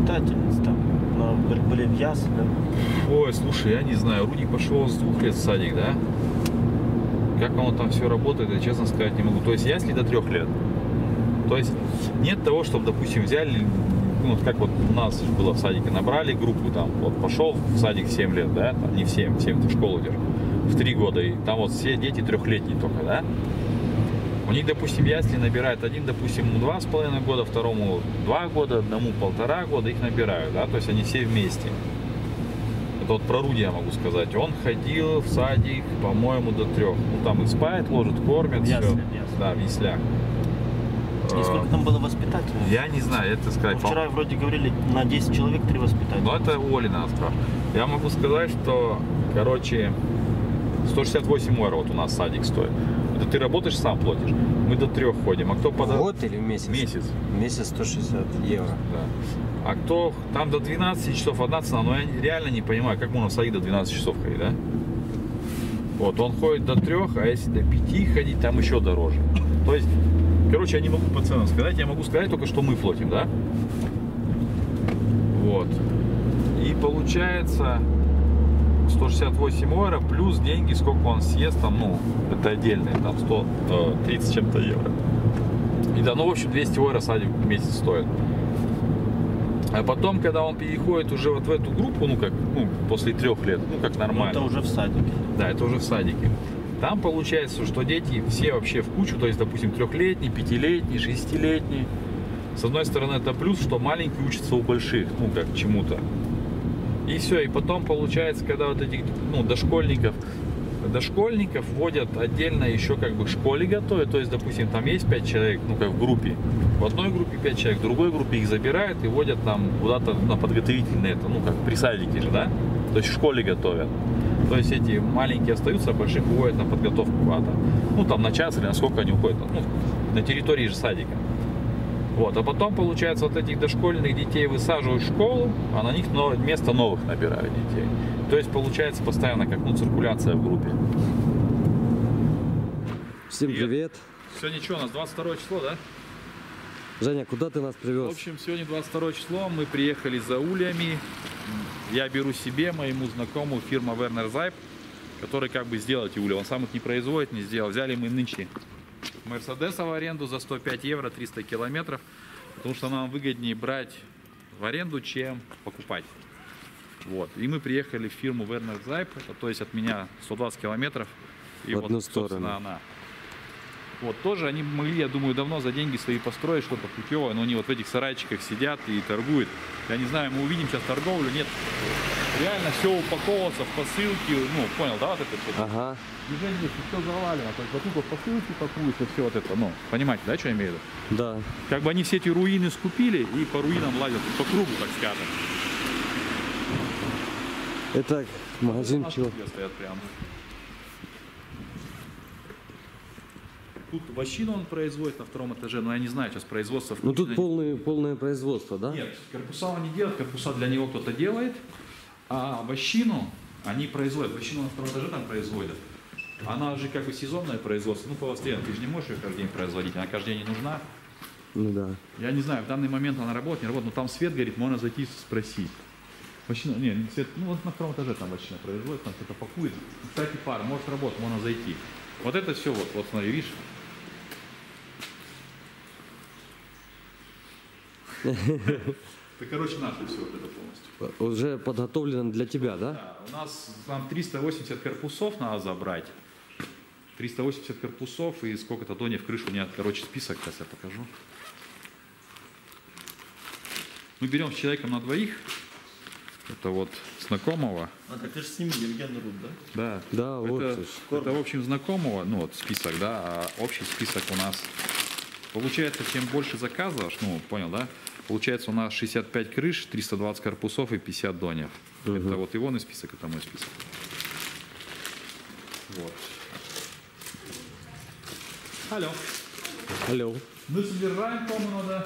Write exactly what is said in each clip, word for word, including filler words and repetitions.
воспитательниц там, но были в яслях. Ой, слушай, я не знаю, Рудик пошел с двух лет в садик, да? Как оно там все работает, я честно сказать не могу. То есть ясли до трех лет. То есть нет того, чтобы, допустим, взяли, ну, вот как вот у нас было в садике, набрали группу, там, вот пошел в садик в семь лет, да, там, не в семь, в семь ты в школу идешь, в три года, и там вот все дети трехлетние только, да. У них, допустим, ясли набирают один, допустим, два с половиной года, второму два года, одному полтора года, их набирают, да, то есть они все вместе. Это вот про Руди я могу сказать. Он ходил в садик, по-моему, до трех. Ну, там их спает, ложат, кормят, все. Ясли, ясли. Да, в яслях. И сколько там было воспитательниц? Я не знаю, это сказать. Ну, вчера вроде говорили, на десять человек три воспитателя. Ну, это Оля надо спрашивать. Я могу сказать, что, короче, сто шестьдесят восемь евро вот у нас садик стоит. Это ты работаешь, сам платишь. Мы до трех ходим. А кто в год или в месяц? Месяц. В месяц сто шестьдесят евро. Да. А кто там до двенадцати часов одна цена, но я реально не понимаю, как можно в садик до двенадцати часов ходить, да? Вот, он ходит до трех, а если до пяти ходить, там еще дороже. То есть, короче, я не могу по ценам сказать, я могу сказать только, что мы платим, да? Вот. И получается сто шестьдесят восемь евро плюс деньги, сколько он съест, там, ну, это отдельные, там сто тридцать чем-то евро. И да, ну, в общем, двести евро садик в месяц стоит. А потом, когда он переходит уже вот в эту группу, ну, как, ну, после трех лет, ну, как нормально. Это уже в садике. Да, это уже в садике. Там получается, что дети все вообще в кучу, то есть, допустим, трехлетний, пятилетний, шестилетний. С одной стороны, это плюс, что маленькие учатся у больших, ну, как чему-то. И все, и потом получается, когда вот этих, ну, дошкольников, дошкольников вводят отдельно еще как бы к школе готовят, то есть, допустим, там есть пять человек, ну, как в группе, в одной группе пять человек, в другой группе их забирают и вводят там куда-то на подготовительное, это, ну, как при садике же, да, то есть в школе готовят. То есть эти маленькие остаются, а больших уводят на подготовку куда-то, ну, там на час или на сколько они уходят, ну, на территории же садика. Вот, а потом, получается, вот этих дошкольных детей высаживают в школу, а на них вместо новых набирают детей. То есть, получается, постоянно как, ну, циркуляция в группе. Всем привет. привет. Сегодня что, у нас двадцать второе число, да? Женя, куда ты нас привез? В общем, сегодня двадцать второе число, мы приехали за ульями. Я беру себе, моему знакомому, фирма Werner Zeip, который как бы сделал эти улья. Он сам их не производит, не сделал. Взяли мы нынче Мерседеса в аренду за сто пять евро, триста километров, потому что нам выгоднее брать в аренду, чем покупать. Вот. И мы приехали в фирму Werner Zeip, то есть от меня сто двадцать километров. И в вот, одну сторону. собственно, она. Вот, тоже они могли, я думаю, давно за деньги свои построить что-то путевое, но они вот в этих сарайчиках сидят и торгуют. Я не знаю, мы увидим сейчас торговлю, нет. Реально все упаковывается в посылки, ну, понял, да, вот это все? Ага. Движение здесь все завалено, то есть вот тут вот посылки пакуются, все вот это, ну, понимаете, да, что я имею в виду? Да. Как бы они все эти руины скупили и по руинам лазят, по кругу, так скажем. Это магазин чего? Стоят прям. Тут вощину он производит на втором этаже, но я не знаю, сейчас производство... Ну тут полное, полное производство, да? Нет, корпуса он не делает, корпуса для него кто-то делает, а вощину они производят. Вощину на втором этаже там производят. Она же как бы сезонное производство, ну полостена, ты же не можешь ее каждый день производить, она каждый день не нужна. Ну да. Я не знаю, в данный момент она работает, не работает, но там свет горит, можно зайти спросить. Вощина, не, свет, ну вот на втором этаже там вощина производит, там что-то пакует. Кстати, пара, может работать, можно зайти. Вот это все, вот, вот смотри, видишь? Это, короче, наше все вот это полностью. Уже подготовлено для тебя, да? Да, у нас там триста восемьдесят корпусов надо забрать. триста восемьдесят корпусов и сколько-то донев в крышу. У меня, короче, список, сейчас я покажу. Мы берем с человеком на двоих. Это вот знакомого. А так ты же с ними Евген Руд, да? Да. Да, вот. Это, это, в общем, знакомого, ну вот список, да, а общий список у нас. Получается, чем больше заказываешь, ну, понял, да? Получается, у нас шестьдесят пять крыш, триста двадцать корпусов и пятьдесят донев. Угу. Это вот его список, это мой список. Вот. Алло. Алло. Мы собираем, по-моему, надо.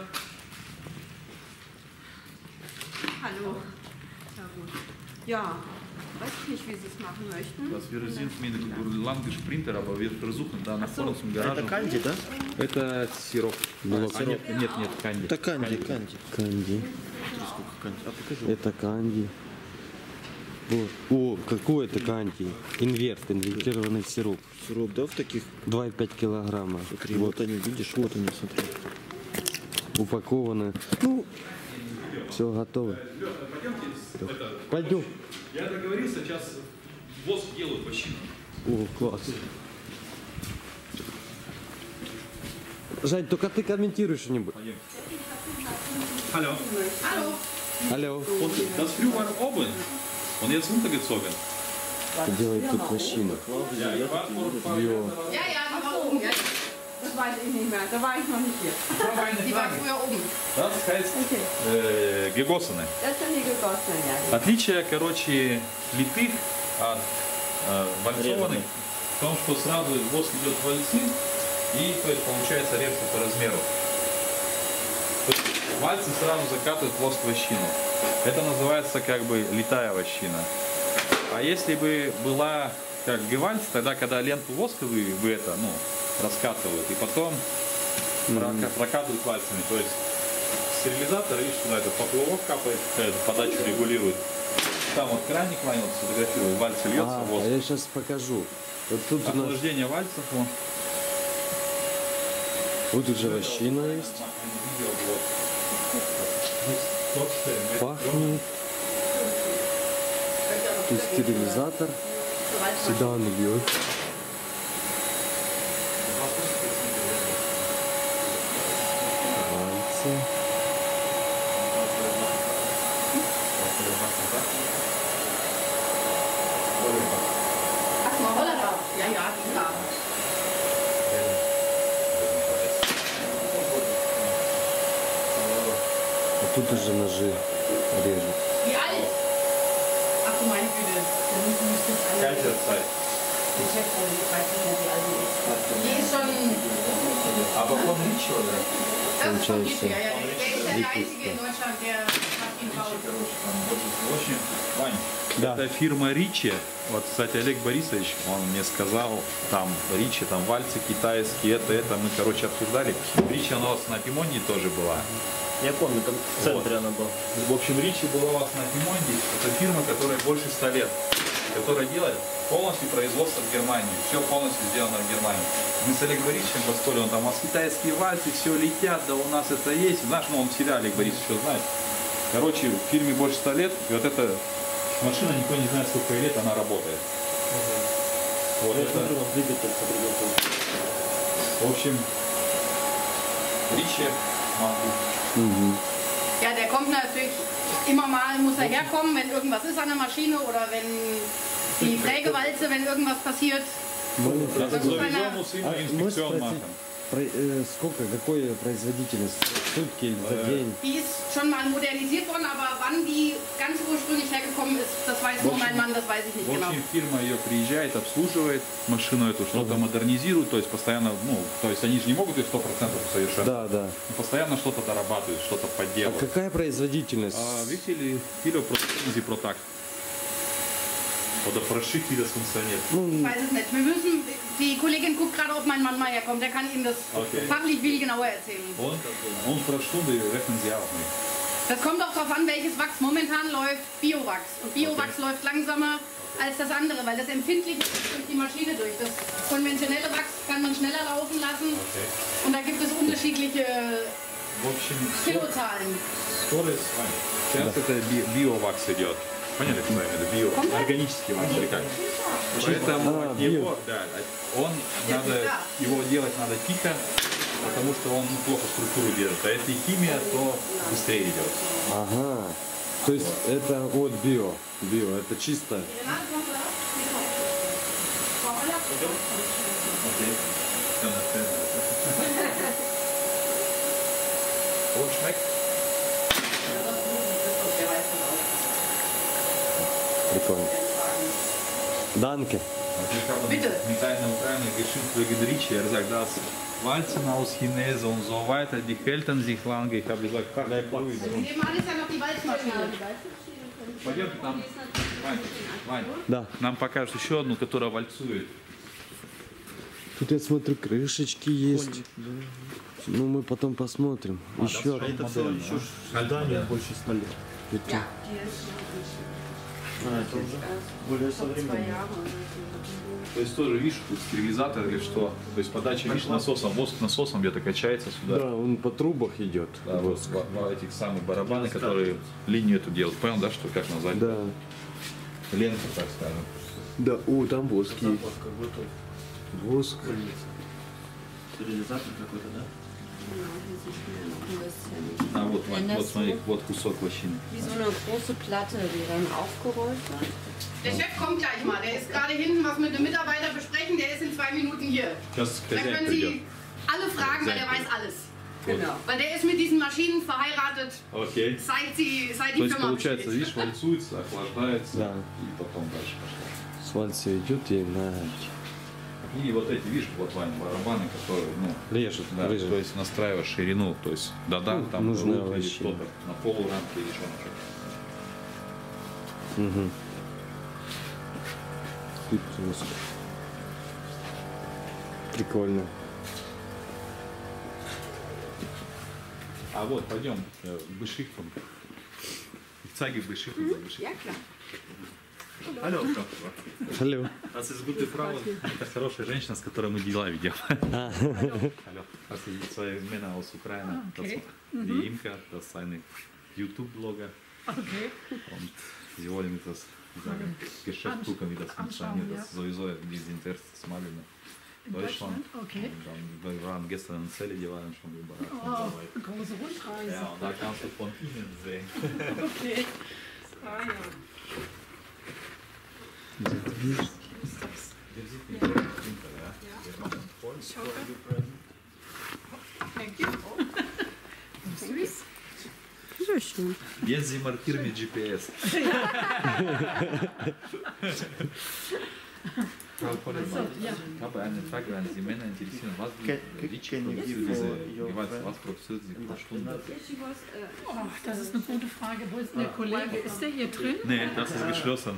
Hallo. Ja gut. Ja, weiß ich nicht, wie Sie es machen möchten. Das wir sind mit lange Sprinter, aber wir versuchen da nach vorne zum Это гаражу. канди, да? Это сироп. Молоко. А, нет, нет, нет, канди. Это канди, канди. Канди. Смотри, сколько канди. А покажи. Это канди. О, о, какой это канди? Инверт, инвертированный сироп. Сироп, да, в таких? два и пять килограмма. Смотри, вот они, видишь, вот они, смотри. Упаковано. Ну, все готово. Пойдем. Я договорился, сейчас воск делают вообще. О, класс. Жень, только ты комментируй что-нибудь. Hallo. Hallo. Алло. Und das früher war oben und jetzt runtergezogen. Что делает тут мужчина? Ja, ich war vor Био. Ja, ja, die war oben. Ja. Das weiß ich nicht mehr. Da war ich noch nicht hier. Die war früher oben. Das heißt Okay. äh, gegossene. Das sind die gegossenen, ja. Отличие, короче, литых от э, вальцованных в том, что сразу воск идет в вальцы и, то есть, получается режется по размеру. То есть, вальцы сразу закатывают воск в вощину. Это называется как бы литая вощина. А если бы была как гевальц, тогда когда ленту воска вы, вы это, ну, раскатывают и потом прока- прокатывают вальцами. То есть стерилизатор, видишь, сюда это поплавок капает, эту подачу регулирует. Там вот краник маленький, вот сфотографирую, вальц льется, А, воск. а я сейчас покажу. Вот тут у нас, Охлаждение вальцев. Вон. вот уже вощина есть. Пахнет. Тут стерилизатор. Сюда он льет. Вальцы. Ach, mal Roller. Ja, ja, die da. А тут уже ножи режут. Wie alt? Ach du meine Güte. Da müssen wir das alle. Кайзерцайт. Die Chefin, ich weiß nicht mehr, wie alt die ist. Die ist schon. Aber von Ricci, oder? Das ist schon Получается, wichtig, ja, ja. Der ist ja der Einzige in Deutschland, der hat ihn baut. Очень, Вань, Да. это фирма Ричи. Вот, кстати, Олег Борисович, он мне сказал, там Ричи, там вальцы китайские, это, это, мы, короче, обсуждали. Ричи, она у вас на Пимонде тоже была. Я помню, там в центре она была. В общем, Ричи была у вас на Пимонде. Это фирма, которая больше ста лет, которая делает полностью производство в Германии. Все полностью сделано в Германии. Мы с Олегом Борисовичем поспорили, он там, у вас китайские вальцы, все летят, да у нас это есть. Знаешь, ну он всегда, Олег Борисович, все знает. Короче, в фирме больше ста лет, и вот эта машина, никто не знает, сколько лет она работает. Вот Я это, смотрю, он двигатель подготовил. в общем, Ричи, Угу. Ja, der kommt natürlich immer mal, muss er herkommen, wenn irgendwas ist an der Maschine oder wenn die Prägewalze, wenn irgendwas passiert. das Das ist ist eine- sowieso muss immer А можешь Inspektion спросить, machen. про- э, сколько, какой производительность? Сутки или за день? Die ist schon mal modernisiert worden, aber wann die ganz ursprünglich hergekommen ist, das weiß nur mein Mann, das weiß ich nicht В genau. общем, фирма ее приезжает, обслуживает машину эту, что-то модернизирует, то есть постоянно, ну, то есть они же не могут ее сто процентов совершенно, Да, да. постоянно что-то дорабатывают, что-то А подделывают. какая производительность? А видели, viele Prozent pro Tag. Oder pro Stück, wie das funktioniert. Ich weiß es nicht. Wir müssen, die Kollegin guckt gerade, ob mein Mann mal herkommt, der kann Ihnen das Okay. fachlich viel genauer erzählen. Und, und pro Stunde rechnen sie auch nicht. Das kommt auch darauf an, welches Wachs momentan läuft, Biowachs. Und Biowachs läuft langsamer als das andere, weil das empfindlich ist durch die Maschine durch. Das konventionelle Wachs kann man schneller laufen lassen Okay. und da gibt es unterschiedliche В общем, Kilozahlen. скорость, сейчас это би- биовакс идет. Поняли, что я имею в виду? Био, органический вакс или как? Поэтому А, от био. него, да, от- он надо, его делать надо тихо, потому что он плохо структуру держит. А если химия, то быстрее идет. Ага. То есть это вот био. Био, это чисто. Und schmeckt? Прикольно. Данке. Bitte. Mit einer Ukraine geschimpft wegen Ricci. Er sagt, das Walzen aus Chinesen und so weiter, die halten sich lange. Ich habe gesagt, ach, Nebenan ist ja noch die Walzmaschine. Пойдемте там Вань, Вань, Да. нам покажут еще одну, которая вальцует. Тут я смотрю, крышечки есть. Ну, мы потом посмотрим. Еще. А это все еще здание больше ста лет. Ja, die ist А, это уже более vor zwei современное. Jahren oder so. То есть тоже, видишь, тут стерилизатор или что? То есть подача, видишь, насосом, воск насосом где-то качается сюда. Да, он по трубах идет. Да, вот во- во этих самых барабаны, которые линию эту делают. Понял, да, что как назвать? Да. Ленту, так скажем. Да, о, там воск есть. Вот как будто Воск. больница. Стерилизатор какой-то, да? Genau, hier sieht man ja noch ein bisschen. А вот, Вань, Wenn das вот смотри, so вот кусок лощины. wie so eine große Platte, die dann aufgerollt wird. Der Chef kommt gleich mal. Der ist gerade hinten was mit einem Mitarbeiter besprechen. Der ist in zwei Minuten hier. Сейчас Da хозяин können придет. Sie alle fragen, weil der weiß alles. Genau. Weil der ist mit diesen Maschinen verheiratet, Окей. seit, sie, seit То die есть Firma получается, besteht. видишь, вальцуется, охлаждается Да. и потом дальше пошло. Свальцы идет и на... И вот эти, видишь, вот Вань, барабаны, которые, ну, Режет, да, режет. то есть настраиваешь ширину, то есть додан, Ну, там нужно рут или вообще. что-то, на полурамке или что то. Угу. Тут воск. Прикольно. А вот, пойдем, э, Beschriftung. Ich zeige Beschriftung. Ja, klar. Алло. Алло. Das ist gute Frau. Это хорошая женщина, с которой мы дела ведем. Алло. Das sind zwei Männer aus Ukraine. Das, die Imka, das ist eine YouTube-Blogger. Okay. Und sie wollen das sagen, Geschäft gucken, wie das funktioniert. Das ist sowieso die sind erstes Mal in Deutschland. Okay. Und dann, wir waren gestern in Celle, die waren schon überall. Oh, und so weiter. große Rundreise. Ja, und da kannst du von innen sehen. Okay. Ah ja. Wir sind nicht dahinter, ja. Wir machen voll. Thank you. Süß. So schön. Jetzt sie markieren mit G P S. Frau Pollemann, ich habe eine Frage, wenn Sie Männer interessieren, was Can- wie wie can you give diese, for your wie weit, friend? was produziert sie pro Stunde? She was, uh, Oh, das ist eine gute Frage. Wo ist denn der Kollege? Ist der hier drin? Nee, das ist geschlossen.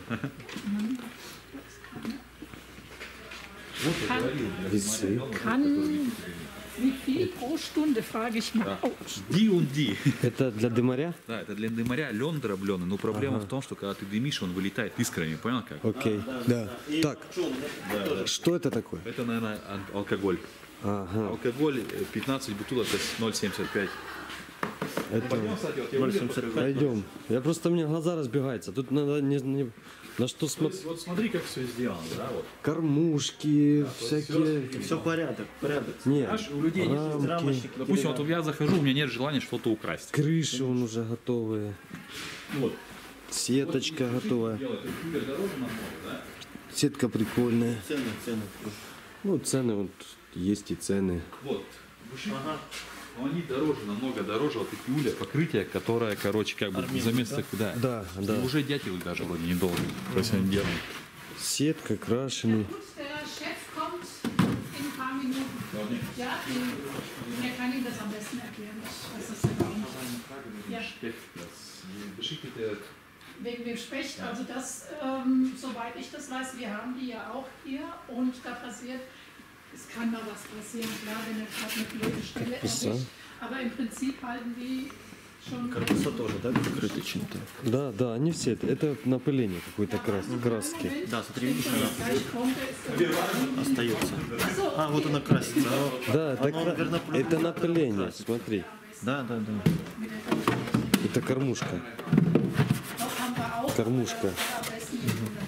Весы. Kann wie viel pro Stunde, frage ich mal. Oh, Ди und die. Это для дымаря? Да, это для дымаря лен дробленый, но проблема в том, что когда ты дымишь, он вылетает искрами, понял как? Окей. Да. Так, что это такое? Это, наверное, ан- алкоголь. Ага. Алкоголь э, пятнадцать бутылок, это ноль семьдесят пять. Это... Кстати, вот я увидел, покажу. Пойдем. Я просто, у меня глаза разбегаются. Тут надо не, не- на что То смотреть. есть, вот смотри, как все сделано, да, вот. Кормушки, всякие. Все порядок, порядок. Нет, Знаешь, у людей есть рамки, Рамочник, Допустим, вот я захожу, у меня нет желания что-то украсть. крыши он уже готовые. Вот. Сеточка готовая. Делать. Это кулер дороже намного, да? Сетка прикольная. Цены, цены. Ну, цены вот есть и цены. Вот. Буши, но они дороже, намного дороже. Вот эти улья, покрытие, которое, короче, как бы за место, да. Да, да. И уже дятел даже вроде не должен. То есть они делают. Сетка, крашеный. gut, der Chef kommt in ein paar Minuten. Ja, die, der kann Ihnen das am besten erklären, was das überhaupt ist. Ja. Beschickte Wegen dem Specht, also das, ähm, soweit ich das weiß, wir haben die ja auch hier und da passiert, es kann mal was passieren, klar, wenn er gerade eine blöde Stelle erwischt, aber im Prinzip halten die schon... Корпуса тоже, да, покрыты чем-то? Да, да, они все. Это, это напыление какой-то крас, краски. Да, смотри, видишь, она Gleich kommt er, ist остается. Achso, А, вот она красится. Да, это, Оно, кра- наверное, это напыление, смотри. Да, да, да. Это кормушка. noch haben wir auch, Кормушка. am besten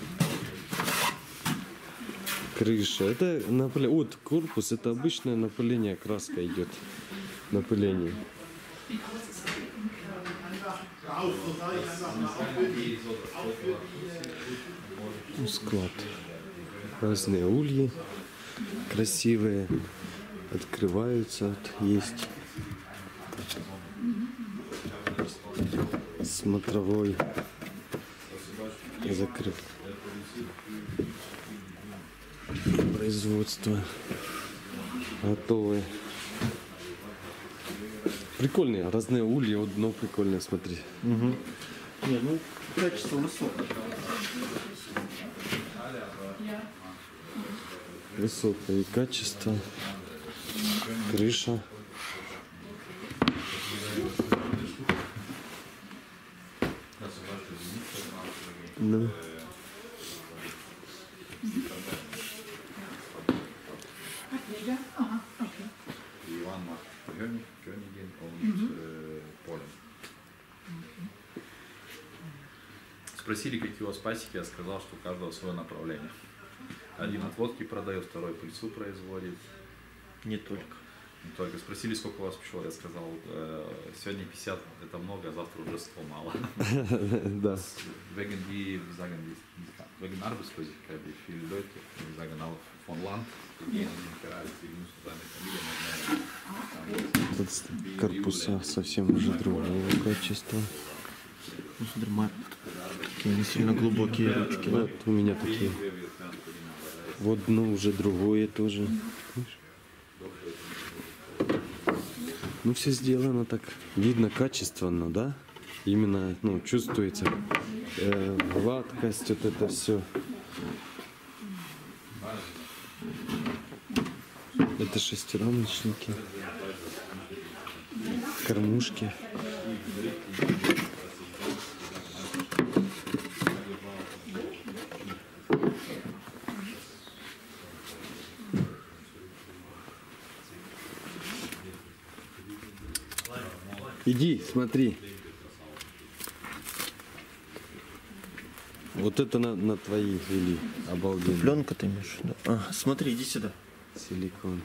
Крыша. Это напыление. Вот корпус, это обычное напыление, краска идет. Напыление. Ну, склад. Разные ульи. Красивые. Открываются. Вот, есть. Смотровой. Закрыт. Производство. Готовые. Прикольные, разные ульи, вот дно прикольное, смотри. Не, ну, качество высокое. Высокое качество. Крыша. Ну. Ableger? Aha, okay. Иван Кёнигин, он э, Полин. Спросили, какие у вас пасеки, я сказал, что у каждого свое направление. Один отводки продает, второй пыльцу производит. Не только. Не только. Спросили, сколько у вас пчел, я сказал, э, сегодня пятьдесят это много, а завтра уже сто мало. Да. Wegen die, sagen die, wegen Arbeitslosigkeit, die viele Leute, die sagen auch von Land, die gehen in den Bereich, die müssen seine Familie Тут корпуса совсем уже другого качества. Ну, смотри, мат. Такие не сильно глубокие ручки. Да? Вот у меня такие. Вот дно уже другое тоже. Ну, все сделано так. Видно качественно, да? Именно, ну, чувствуется э, гладкость, вот это все. Это шестирамочники. Кормушки. Иди, смотри. Вот это на, на твои вели. Обалденно. Пленка ты имеешь? Да. А, смотри, иди сюда. Силикон.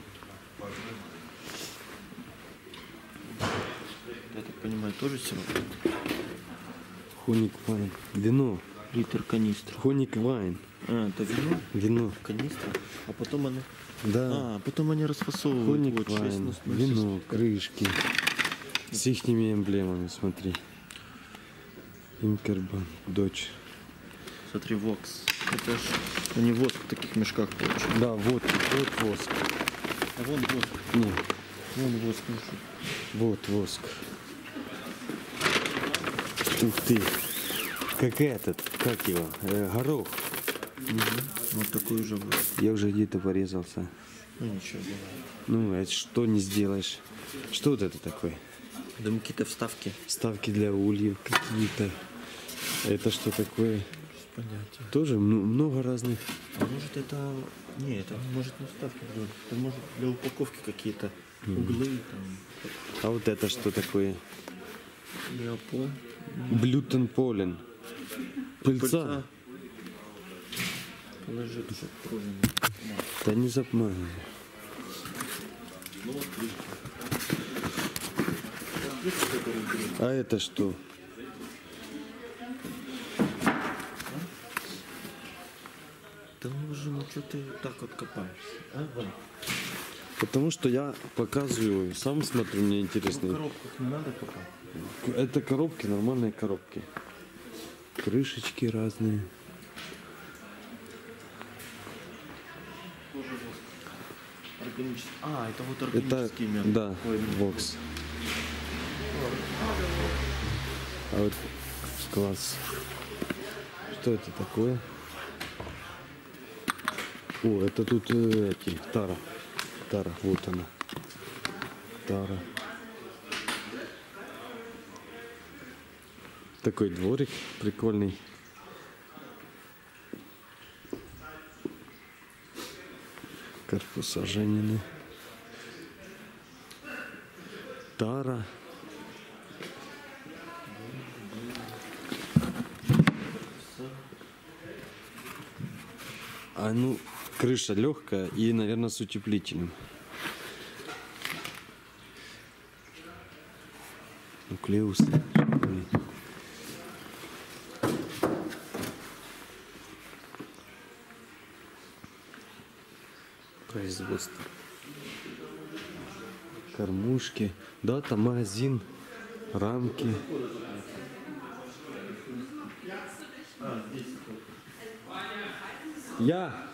Я так понимаю, тоже сироп? Хоник вайн. Вино. Литр канистра. Хоник вайн. А, это вино? Вино. Канистра. А потом они... Да. А, потом они расфасовывают. Хоник Вот, шесть вайн. на ноль Вино, крышки. С ихними эмблемами, смотри. Инкербан, дочь. Смотри, вокс. Это ж они воск в таких мешках получают. Да, вот, вот воск. А вон воск. Нет, Вон воск. мешок. вот воск. Ух ты. Как этот, как его? Э, горох. Вот такой уже воск. Я уже где-то порезался. Ну ничего, бывает. Ну, это что не сделаешь? Что вот это такое? Там какие-то вставки. Вставки для ульев какие-то. Это что такое? Понятия. Тоже м- много разных. А может это... Не, это может не вставки делать. Это может для упаковки какие-то углы там. А вот это что такое? Леопол. Блютенполен. Пыльца. Пыльца. Положи тут пружину. Да не запманывай. А это что? Да ну уже, ну что ты так вот копаешься? А, вон. Потому что я показываю, сам смотрю, мне В интересно. коробках не надо копать. Это коробки, нормальные коробки. Крышечки разные. Органический. А, это вот Это, органический мед. да, Ой, бокс. А вот класс. Что это такое? О, это тут э, эти, тара. Тара, вот она. Тара. Такой дворик прикольный. Корпуса Женины. Тара. А ну, крыша легкая и, наверное, с утеплителем. Нуклеус. Производство. Кормушки. Да, там магазин. Рамки. Я.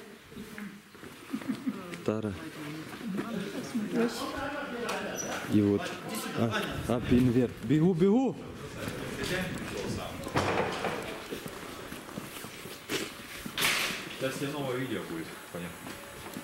Тара. И вот. А, ап инверт. Бегу, бегу. Сейчас тебе новое видео будет, понятно.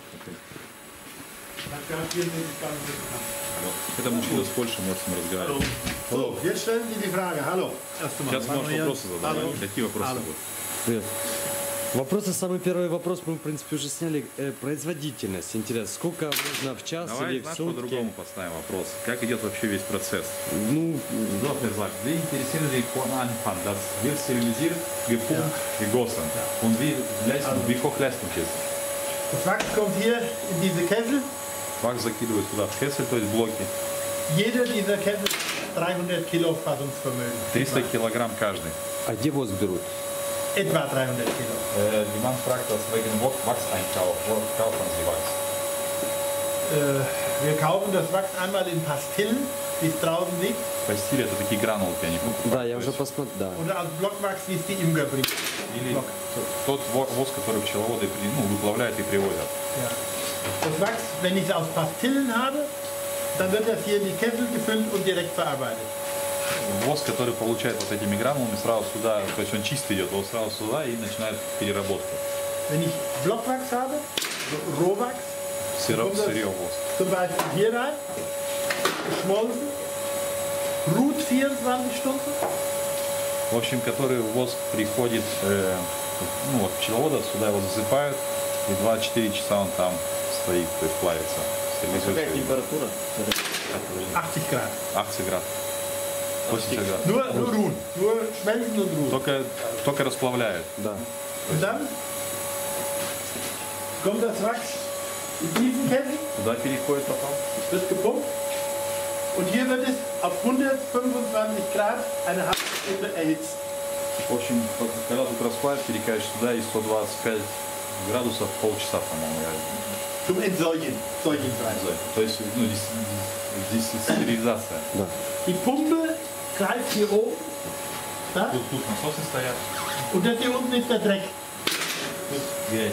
Это мужчина с Польши, может с ним разговаривать. So, jetzt stellen Sie die Frage. Hallo. Erst einmal. Сейчас можешь вопросы задавать. Какие вопросы будут? Привет. Вопросы, самый первый вопрос мы, в принципе, уже сняли. Э, производительность, интересно, сколько можно в час Давай, или в знаешь, сутки? по-другому поставим вопрос. Как идет вообще весь процесс? Ну, So, er sagt, wir interessieren sich von Anfang, das wird sterilisiert, gepumpt, gegossen. Und wie, Leistung, wie hoch Leistung ist? Das Wachs kommt hier in diese Kessel. Вакс закидывают туда в кессель, то есть блоки. Jeder dieser Kessel dreihundert Kilo Fassungsvermögen. триста килограмм каждый. а где воск берут? Etwa dreihundert Kilo. Äh, die Mann fragt, was wegen Wachseinkauf, wo kaufen Sie Wachs? Äh, wir kaufen das Wachs einmal in Pastillen, wie es draußen liegt, Пастили это такие гранулки, они покупают. Да, я То уже есть посмотрел, да. oder als Blockwachs, wie es die Imker bringen. Или тот во- воск, который пчеловоды при- ну, выплавляют и привозят. Ja. Das Wachs, wenn ich es aus Pastillen habe, dann wird das hier in die Kessel gefüllt und direkt verarbeitet. Воск, который получает вот этими гранулами, сразу сюда, то есть он чистый идет, вот сразу сюда и начинает переработку. Wenn ich Blockwachs habe, so Rohwachs, Сырье, Kommt das- сырье воск. zum Beispiel hier rein, geschmolzen, ruht vierundzwanzig Stunden, В общем, который воск приходит, э, ну вот пчеловода, сюда его засыпают, и двадцать четыре часа он там стоит, то есть плавится. Какая Стерилизуется. температура? achtzig Grad. восемьдесят градусов. восемьдесят градусов. Nur, nur ruhen, nur schmelzen und ruhen. Только, только расплавляют. Да. Und dann kommt das Wachs in diesen Kessel, Туда переходит потом. wird gepumpt und hier wird es auf hundertfünfundzwanzig Grad eine halbe Stunde erhitzt. В общем, когда тут расплавят, перекачиваешь туда и сто двадцать пять градусов полчаса, по-моему, я Zum Entsäugen, säugenfrei. не знаю. То есть, ну, здесь, здесь стерилизация. Die Pumpe greift hier oben, da, Тут, тут насосы стоят. und das hier unten ist der Dreck. Грязь.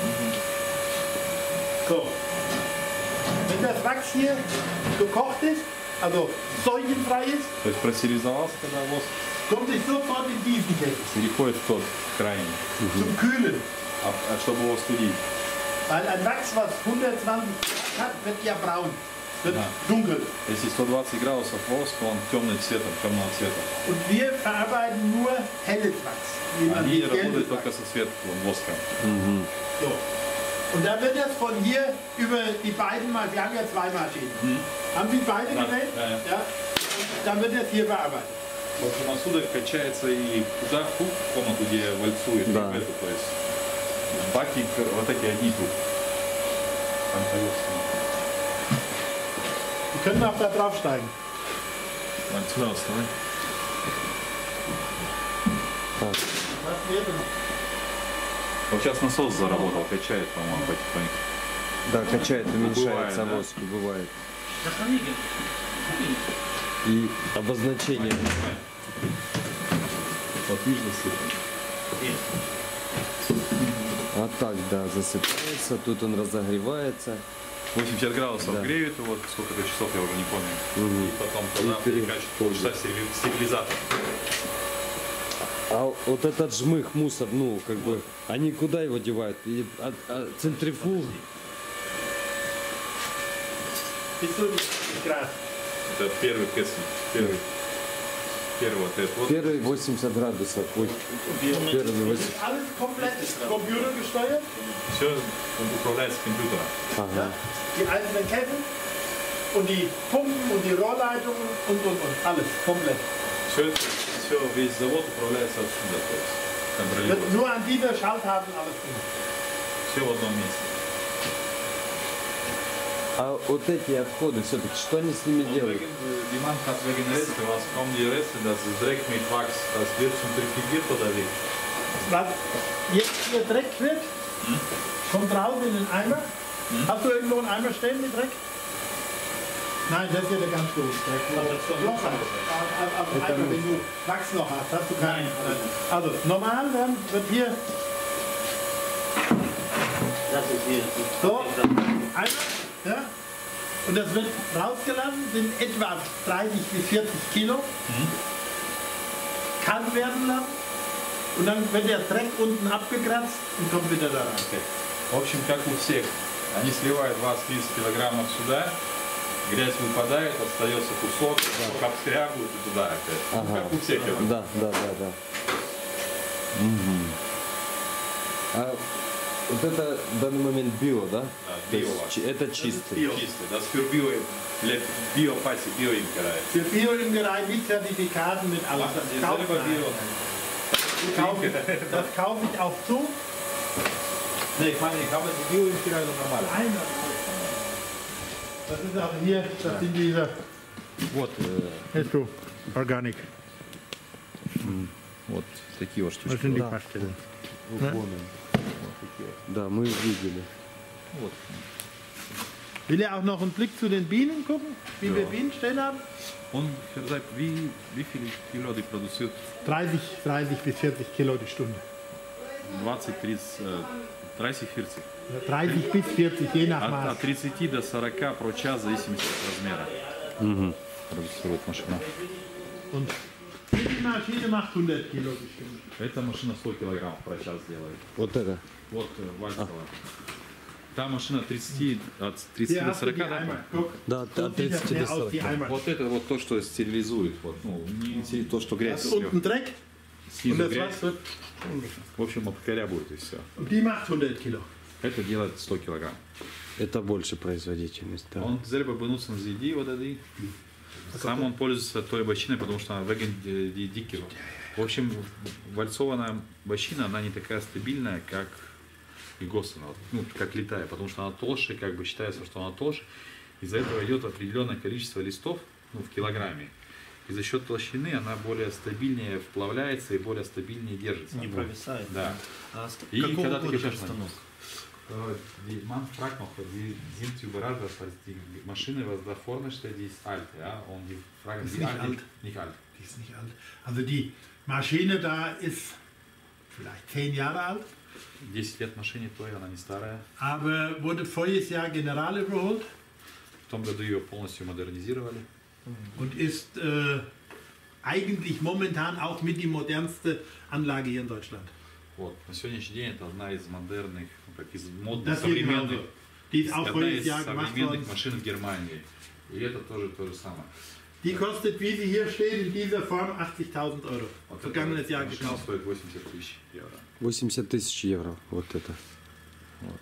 So. Wenn das Wachs hier gekocht ist, also säugenfrei ist, То есть простерилизовался, когда воск kommt es sofort in diesen Kessel переходит в тот крайний. zum Kühlen. А, а чтобы его остудить? Weil ein Wachs, was hundertzwanzig Grad hat, wird ja braun, wird Ja. dunkel. Если сто двадцать градусов воск, то он темный цветом, темного цвета. Und wir verarbeiten nur helles Wachs. Wie man Они sieht, gelbes работают только Wachs. со светлым воском. So. Und dann wird das von hier über die beiden Maschinen, wir haben ja zwei Maschinen. Haben Sie beide Ja, gewählt? ja, ja. Und dann wird das hier bearbeitet. В общем, отсюда качается и туда, в ту комнату, где вальцует, Да. и в эту, то есть баки вот эти одни тут. Там поется. Sie können auch da draufsteigen. Отсюда вставай. Was wäre noch? Вот сейчас насос заработал, качает, по-моему, потихоньку. Да, качает, уменьшается Бывает, да. воск, бывает. И обозначение. Вот видишь, засыпан. А так, да, засыпается, тут он разогревается. восемьдесят градусов Да. греют его, сколько-то часов, я уже не помню. И потом туда И пере- перекачивают полчаса стерили- стерилизатор. А вот этот жмых, мусор, ну, как бы, они куда его девают? И, а, а, центрифуг? Bis zu die Grad. Это первый кэссель, первый. Первый вот этот вот. Первый восемьдесят градусов. Ой, первый восемьдесят. Alles komplett computergesteuert. Все управляется компьютером. Ага. Die einzelnen Ketten und die Pumpen und die Rohrleitungen und und und. Alles komplett. Все, все, весь завод управляется отсюда, то есть Wird контролируется. nur an dieser Schalthafen alles gemacht. Все в одном месте. А вот эти отходы все-таки, что они с ними делают? Die Mann hat wegen Reste, was kommen die Reste, das ist Dreck mit Wachs, das wird zentrifugiert oder wie? Was jetzt hier Dreck wird, kommt raus in den Eimer. Hast du irgendwo einen Eimer stehen mit Dreck? Nein, das ist ja der ganz große Dreck. wo das Loch hat. Auf, auf dem Eimer, wenn du Wachs noch hast, hast du keinen. Also normal dann wird hier Das ist hier. so Eimer, ja, und das wird rausgelassen, sind etwa dreißig bis vierzig Kilo. Kalt werden lassen und dann wird der Dreck unten abgekratzt und kommt wieder da rein. В общем, как у всех Они сливают двадцать-тридцать килограммов сюда, грязь выпадает, остается кусок, да. Обстрягивают и туда опять. Ага. Ну, как у всех. Да, да, да, да. Угу. А вот это в данный момент био, да? Да, био. Это чистый. Чистый. Das für Bio, Bio, Bio-Imkerei. Für Bio-Imkerei mit Zertifikaten, mit allem. Machen Sie selber Bio? Das kaufe, das kaufe ich auch zu. Nee, ich meine, ich habe die Bio-Imkerei normal. Nein, das ist auch hier, das sind diese. Вот. Ist so, Organic. Вот такие вот штучки. Das sind die Pastellen. Да, мы видели. Вот. Will er auch noch einen Blick zu den Bienen gucken, wie Ja. wir Bienen stehen haben? Он, сказать, wie, wie viele Kilo die produziert? dreißig, dreißig bis vierzig Kilo die Stunde. двадцать, тридцать, тридцать, vierzig. dreißig bis vierzig, je nach От, Maß. от тридцати до сорока про час, в зависимости от размера. Угу. Продуцирует машина. Und die Maschine macht hundert Kilo die Stunde. Эта машина сто килограммов про час делает. Вот это. Вот Вальцева. Та машина тридцать, от тридцати Hier до hast du die сорока, да? Eimer. Guck, Да, so от sieht das тридцати mehr до aus, die сорока. Eimer. Вот это вот то, что стерилизует. Вот, ну, не то, что грязь Das ist unten Dreck und снизу das грязь. Wasser wird. В общем, обкорябывает и все. Und die macht hundert Kilo. Это делает сто килограмм. Это больше производительность. Да. Он selber benutzt sie die oder die. Сам он пользуется той бочиной, потому что она веган дикий. В общем, вальцованная бочина, она не такая стабильная, как и Госсена, ну, как летая, потому что она толще, как бы считается, что она толще. Из-за этого идет определенное количество листов, ну, в килограмме. И за счет толщины она более стабильнее вплавляется и более стабильнее держится. Не провисает. Да. А с И какого когда ты года качаешь станок? Die man fragt noch, die sind überrascht, dass die Maschine, was da vorne steht, die ist alt, ja? Und die fragen, Ist wie nicht alt, alt. Nicht alt. Die ist nicht alt. Also die Maschine da ist vielleicht zehn Jahre alt, десять лет машине той, она не старая. aber wurde voriges Jahr General überholt В том году ее полностью модернизировали. und ist äh, eigentlich momentan auch mit die modernste Anlage hier in Deutschland. Вот. На сегодняшний день это одна из модерных, ну, как из модных, Das hier современных, genauso. Die ist auch одна voriges из Jahr gemacht worden. современных машин в Германии. И это тоже то же самое. Die kostet, wie sie hier steht, in dieser Form achtzigtausend Euro. Вот Vergangenes эта Jahr машина gekauft. стоит восемьдесят тысяч евро. восемьдесят тысяч евро. Вот это. Вот.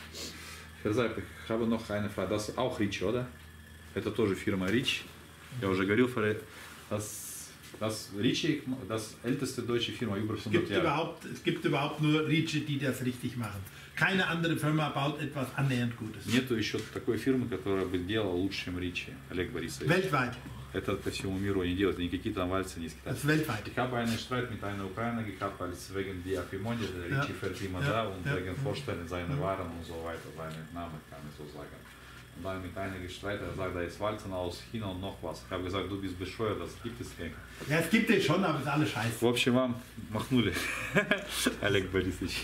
Verzeih, ich habe noch eine Frage. Das ist auch Rich, oder? Это тоже фирма Rich. Я уже говорил, dass das Ricci, das älteste deutsche Firma über Es hundert gibt, Jahre. überhaupt, es gibt überhaupt nur Ricci, die das richtig machen. Keine andere Firma baut etwas annähernd Gutes. Нету еще такой фирмы, которая бы делала лучше, чем Ricci, Олег Борисович. Weltweit. Это по всему миру они делают, не какие-то там вальцы, не Das скидают. ist weltweit. Ich habe einen Streit mit einer Ukrainer gehabt, als wegen die Apimonde, der Ja. Ricci fährt immer Ja. da und Ja. wegen Vorstellen seiner Waren und so weiter, seine Namen kann ich so sagen. Und dann mit einer gestreit, er sagt, da ist Walzen aus China und noch was. Ich habe gesagt, du bist bescheuert, das gibt es nicht. Ja, es gibt es schon, aber es ist alles scheiße. В общем, вам махнули, Олег Борисович.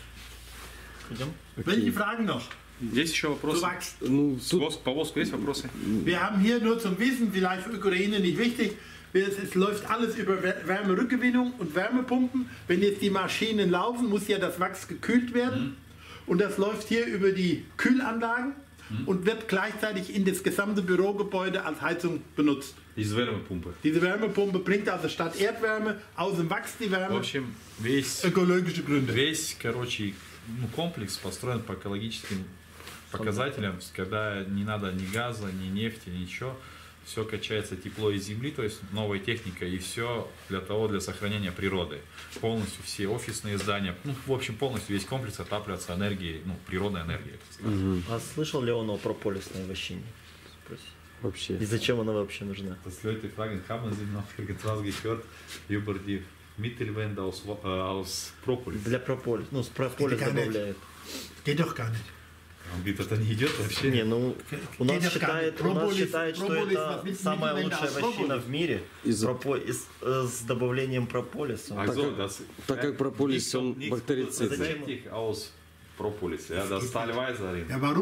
Идем? Welche Fragen noch? Есть еще Du вопросы? wachst. Ну, С тут вос- По воску есть вопросы? Wir haben hier nur zum Wissen, vielleicht für Ukraine nicht wichtig, es, es läuft alles über Wär- Wärmerückgewinnung und Wärmepumpen. Wenn jetzt die Maschinen laufen, muss ja das Wachs gekühlt werden. Und das läuft hier über die Kühlanlagen und wird gleichzeitig in das gesamte Bürogebäude als Heizung benutzt. Из вärmepumpe. Diese Wärmepumpe bringt also statt Erdwärme aus dem Wachs die В Wärme. общем, весь, Ökologische Gründe. весь короче, ну, комплекс построен по экологическим показателям, когда не надо ни газа, ни нефти, ничего. Все качается тепло из земли, то есть новая техника, и все для того, для сохранения природы. Полностью все офисные здания, ну, в общем, полностью весь комплекс отапливается энергией, ну, природной энергией, так сказать. А слышал ли он о прополисной вощине? Спроси. вообще. И зачем она вообще нужна? Das Leute fragen, haben Sie noch irgendwas gehört über die Mittelwände aus, äh, aus Propolis? Для прополиса. Ну, с прополис Это конечно. добавляют. Geht doch gar nicht. Он говорит, это не идет вообще. Не, ну, у нас Geht doch gar считает, nicht. у нас Прополис- считает, что прополис это was mit самая Mittelwände лучшая aus вощина Прополис? в мире Из-за- Пропо- из- э, с добавлением прополиса. Also, das, Так как прополис, он бактерицидный. Fertig aus Propolis, ja, das ist teilweise drin. Ja, warum denn?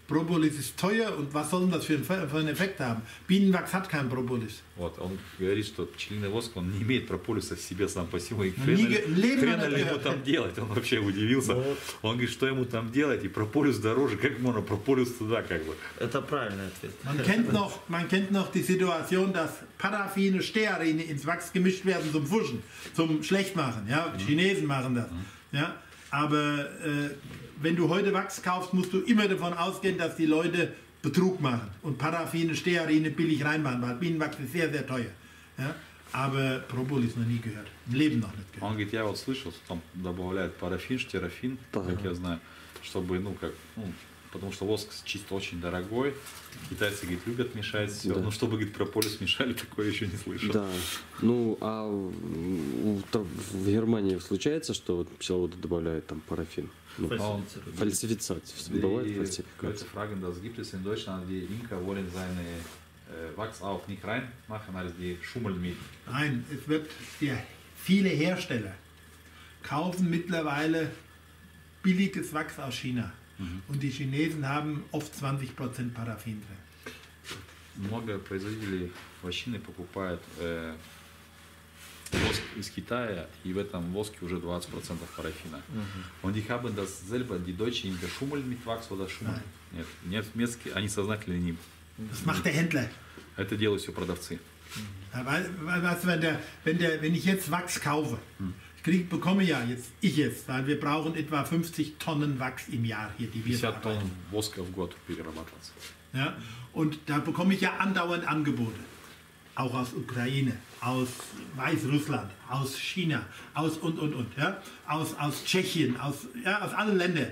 Propolis ist teuer und was soll denn das für einen, für einen Effekt haben? Bienenwachs hat keinen Propolis. Вот, он говорит, что пчелиный воск, он не имеет прополиса в себе сам по себе. И Ну, хрена, не ли- ге- либо хрена надо- ли ему там делать? Он вообще удивился. Он говорит, что ему там делать? И прополис дороже, как можно прополис туда как бы. Это правильный ответ. Man kennt noch, man kennt noch die Situation, dass paraffine Stearine ins Wachs gemischt werden zum Fuschen, zum Schlechtmachen. Ja? Die Chinesen machen das. Ja? Aber äh, wenn du heute Wachs kaufst, musst du immer davon ausgehen, dass die Leute Betrug machen und paraffine Stearine billig reinmachen, weil Bienenwachs ist sehr, sehr teuer. Ja? Aber Propolis noch nie gehört. Im Leben noch nicht gehört. Он говорит, я вот слышал, что там добавляют парафин, штерафин, как я знаю, чтобы, ну, как, ну, потому что воск чисто очень дорогой. Китайцы, говорит, любят мешать все. Да. Ну, чтобы, говорит, прополис мешали, такое еще не слышал. Да. Ну, а у- у- то- в Германии случается, что вот пчеловоды добавляют там парафин? Ну, Фальсифицирует. фальсификация. Бывает Die фальсификация? Leute fragen, das gibt es in Deutschland, die Imker wollen seine äh, Wachs auch nicht reinmachen, als die schummeln mit. Nein, es wird ja, viele Hersteller kaufen mittlerweile billiges Wachs aus China. Und die Chinesen haben oft zwanzig Prozent Paraffin drin. Много производителей вощины покупают э, воск из Китая, и в этом воске уже двадцать процентов парафина. Und die haben das selber, die Deutschen Imker schummeln mit Wachs oder schummeln? Нет, нет, немецкие, они сознательно не. Das macht der Händler. Это делают все продавцы. Ja, weil, weil, weißt du, wenn, der, wenn, der, wenn ich jetzt Wachs kaufe, ich krieg, bekomme ja jetzt, ich jetzt, weil wir brauchen etwa fünfzig Tonnen Wachs im Jahr hier, die wir пятьдесят тонн verarbeiten. воска в год перерабатываться. Ja? Und da bekomme ich ja andauernd Angebote. Auch aus Ukraine, aus Weißrussland, aus China, aus und und und. Ja? Aus, aus Tschechien, aus, ja, aus allen Ländern.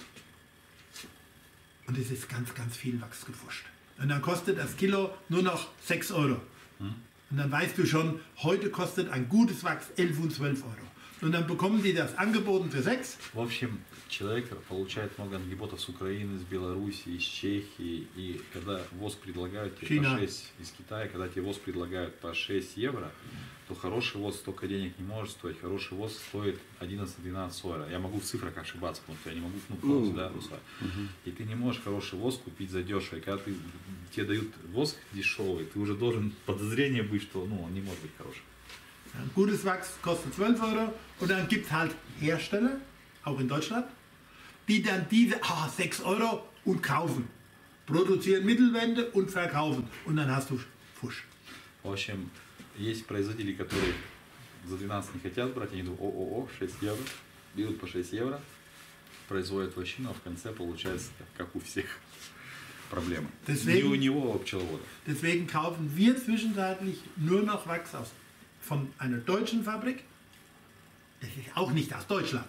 Und es ist ganz, ganz viel Wachs gefuscht. Und dann kostet das Kilo nur noch sechs Euro. Und dann weißt du schon, heute kostet ein gutes Wachs elf und zwölf Euro. Und dann bekommen die das angeboten für sechs. В общем, человек получает много ангиботов с Украины, с Беларуси, из Чехии. И когда воск предлагают тебе Чина. по шесть из Китая, когда тебе воск предлагают по шесть евро, то хороший воск столько денег не может стоить. Хороший воск стоит одиннадцать-двенадцать евро. Я могу в цифрах ошибаться, потому что я не могу, ну, полностью, да, Руслан. И ты не можешь хороший воск купить задешево. И когда ты, тебе дают воск дешевый, ты уже должен подозрение быть, что, ну, он не может быть хорошим. Ein gutes Wachs kostet zwölf Euro. Und dann gibt es halt Hersteller, auch in Deutschland, die dann diese ah, sechs Euro und kaufen. Produzieren Mittelwände und verkaufen. Und dann hast du Fusch. В общем, есть производители, которые за двенадцать не хотят брать, они думают, о-о-о, шесть евро, берут по шесть евро, производят вощину, а в конце получается так, как у всех проблемы. Deswegen- Не у него, а у пчеловодов. Deswegen kaufen wir zwischenzeitlich nur noch Wachs aus, von einer deutschen Fabrik. Das ist auch nicht aus Deutschland.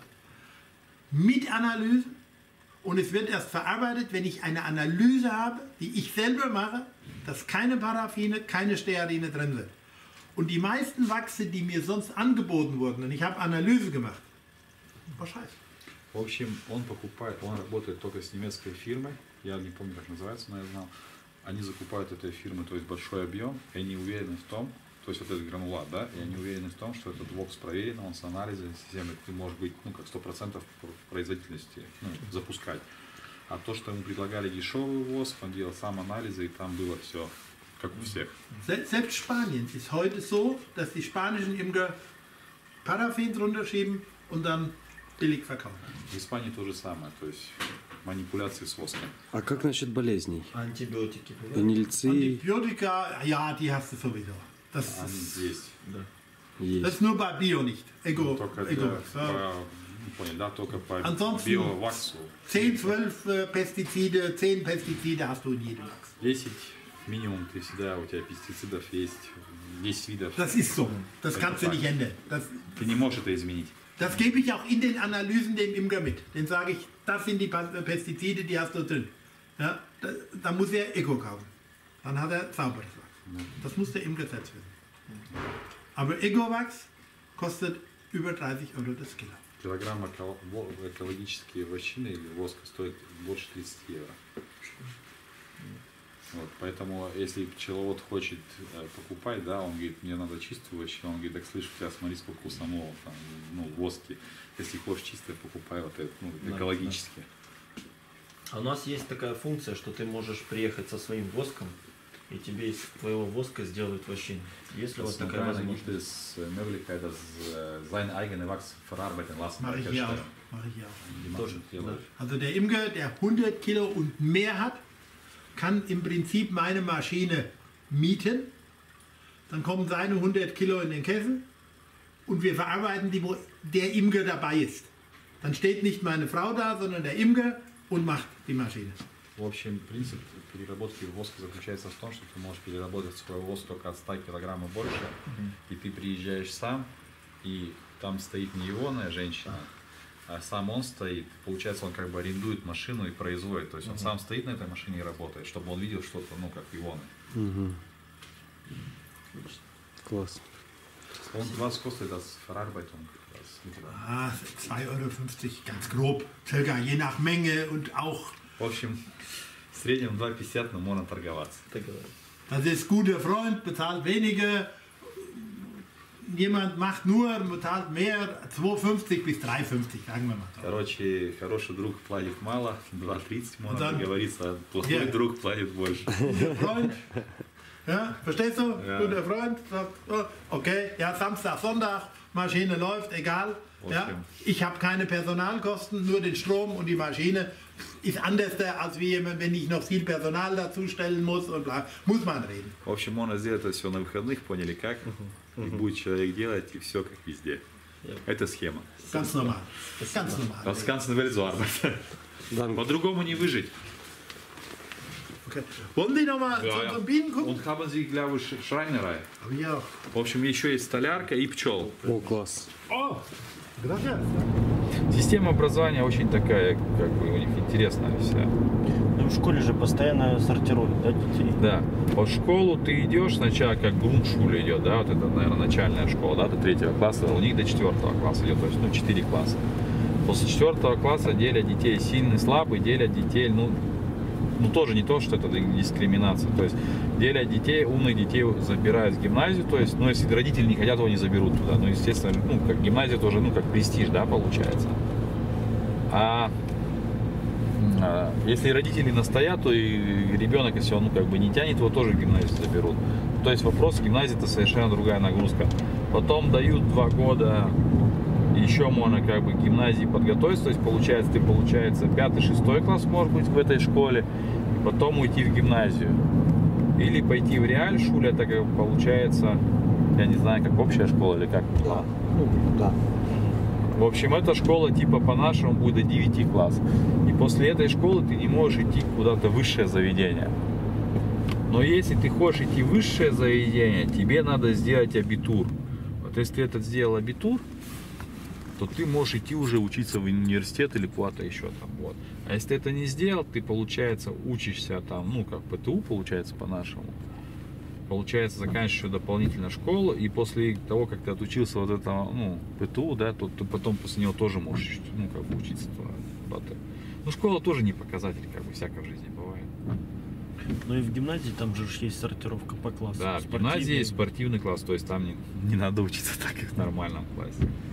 Mit Analysen. Und es wird erst verarbeitet, wenn ich eine Analyse habe, die ich selber mache, dass keine Paraffine, keine Stearine drin sind. Und die meisten Wachse, die mir sonst angeboten wurden, und ich habe Analyse gemacht, war scheiße. В общем, он покупает, он работает только с немецкой фирмой, я не помню, как называется, но я знал. Они закупают этой фирмы, то есть большой объем, и они уверены в том, то есть вот этот гранулат, да, и они уверены в том, что этот вокс проверен, он с анализом, системой, ты можешь быть, ну, как сто процентов производительности, ну, запускать. А то, что ему предлагали дешевый воск, он делал сам анализы, и там было все, как у всех. Se- Selbst Spanien ist heute so, dass die spanischen Imker Paraffin drunter schieben und dann billig verkaufen. В Испании то же самое, то есть манипуляции с воском. А как насчет болезней? Антибиотики. Гнильцы Antibiotika, ja, die hast du sowieso. Das, Они ist, есть. das есть. ist nur bei Bio nicht. Ego, Только Ego. для, Ja. по, не понял, да, только по Ansonsten- биоваксу. zehn, zwölf äh, Pestizide, zehn Pestizide hast du in jedem Wachs. десять минимум, ты всегда, у тебя пестицидов есть, десять видов. Das ist so. Das kannst du nicht ändern. Das, Ты не можешь это изменить. das gebe ich auch in den Analysen dem Imker mit. Den sage ich, das sind die Pa- Pestizide, die hast du drin. Ja, da, da muss er Ego kaufen. Dann hat er sauberes Wachs. Das muss der Imker selbst wissen. Aber Ego-Wachs kostet über dreißig Euro das Kilo. Килограмм эко- во- экологические вощины или воска стоит больше тридцати евро. Вот, поэтому, если пчеловод хочет э, покупать, да, он говорит, мне надо чистую вощину, он говорит, так слышь, у тебя смотри, сколько у самого там, ну, воски. Если хочешь чистое, покупай вот это, ну, экологически. А у нас есть такая функция, что ты можешь приехать со своим воском, и тебе из твоего воска сделают вощину. Есть ли вот такая возможность? Gibt es Möglichkeit, dass äh, sein eigener Wachs verarbeiten lassen? Mache ich hier auch. Mache ich hier auch. Die machen hier auch. Also der Imker, der hundert Kilo und mehr hat, kann im Prinzip meine Maschine mieten. Dann kommen seine hundert Kilo in den Kessel und wir verarbeiten die, wo der Imker dabei ist. Dann steht nicht meine Frau da, sondern der Imker und macht die Maschine. В общем, принцип переработки воска заключается в том, что ты можешь переработать свой воск только от ста килограммов больше, mm-hmm. и ты приезжаешь сам, и там стоит не ионная женщина, а сам он стоит. Получается, он как бы арендует машину и производит. То есть mm-hmm. он сам стоит на этой машине и работает, чтобы он видел что-то, ну, как ионы. Угу. Класс. Und was kostet das Verarbeitung? Ah, zwei Euro fünfzig, ganz grob, circa, je nach Menge und auch. В общем, в среднем два пятьдесят, но можно торговаться. Das ist guter Freund, bezahlt weniger. Jemand macht nur, bezahlt mehr, zwei fünfzig bis drei fünfzig, sagen wir mal. Короче, хороший друг платит мало, два тридцать можно dann, договориться, плохой yeah. друг платит больше. Guter Freund, ja, verstehst du? Ja. Guter Freund, sagt, oh, okay, ja, Samstag, Sonntag, Maschine läuft, egal. Ja, ich habe keine Personalkosten, nur den Strom und die Maschine ist anders, als wie wenn ich noch viel Personal dazu stellen muss und bla. Muss man reden. В общем, можно сделать это все на выходных, поняли как? И будет человек делать, и все как везде. Это схема. Ganz normal. Ganz normal. Das Ganze wird so arbeiten. По-другому не выжить. Okay. Wollen Sie nochmal Ja, zu ja. unseren Bienen gucken? Und haben Sie, glaube ich, Schreinerei. Ja. В общем, еще есть столярка и пчел. О, класс. Oh, gracias. Система образования очень такая, как бы, у них интересная вся. Ну, в школе же постоянно сортируют, да, детей? Да. Вот в школу ты идешь сначала, как Grundschule идет, да, вот это, наверное, начальная школа, да, до третьего класса, у них до четвертого класса идет, то есть, ну, четыре класса. После четвертого класса делят детей сильный, слабый, делят детей, ну, ну, тоже не то, что это дискриминация, то есть, делят детей, умных детей забирают в гимназию, то есть, ну, если родители не хотят, его не заберут туда, ну, естественно, ну, как гимназия тоже, ну, как престиж, да, получается. А если родители настоят, то и ребенок, если он, ну, как бы не тянет, его тоже в гимназию заберут. То есть вопрос в гимназии — это совершенно другая нагрузка. Потом дают два года, еще можно как бы к гимназии подготовиться, то есть получается, ты, получается, пятый, шестой класс может быть в этой школе, и потом уйти в гимназию. Или пойти в реальшуле, это как бы получается, я не знаю, как общая школа или как. Да. Ну, да. В общем, эта школа типа по-нашему будет до девяти класс. И после этой школы ты не можешь идти куда-то в высшее заведение. Но если ты хочешь идти в высшее заведение, тебе надо сделать абитур. Вот если ты этот сделал абитур, то ты можешь идти уже учиться в университет или куда-то еще там. Вот. А если ты это не сделал, ты, получается, учишься там, ну, как ПТУ, получается, по-нашему. Получается, заканчиваешь дополнительно школу, и после того, как ты отучился вот этого, ну, ПТУ, да, то ты потом после него тоже можешь, ну, как бы учиться куда-то. Ну, школа тоже не показатель, как бы, всякое в жизни бывает. Ну и в гимназии там же есть сортировка по классу. Да, в гимназии есть спортивный класс, то есть там не, не надо учиться так, как в нормальном классе.